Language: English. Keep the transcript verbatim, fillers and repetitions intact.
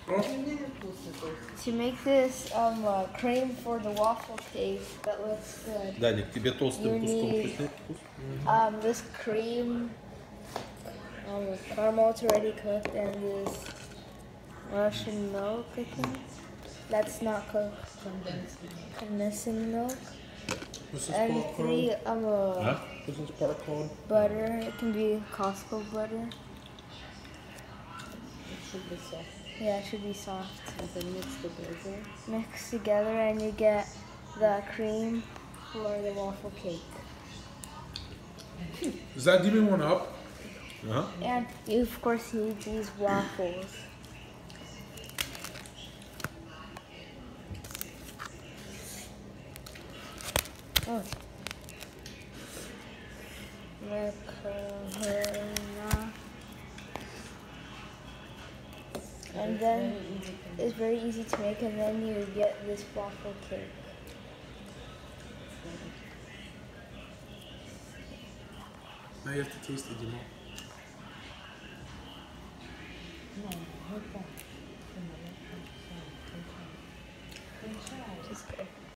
To make this um, uh, cream for the waffle cake that looks good, Даник, тебе толстым you куском need вкуснее вкус? um, this cream, um, caramel it's already cooked, and this Russian milk, I think. That's not cooked. Condensing milk. This is And part three called? um, uh, Huh? This is part called? butter. It can be Costco butter. It should be soft. Yeah, it should be soft. And then mix together. Mix together and you get the cream for the waffle cake. Does that give me one up? Uh-huh. And you of course need these waffles. Oh. Macarona. And then it's very easy to make, and then you get this waffle cake. Now you have to taste it, you know. No.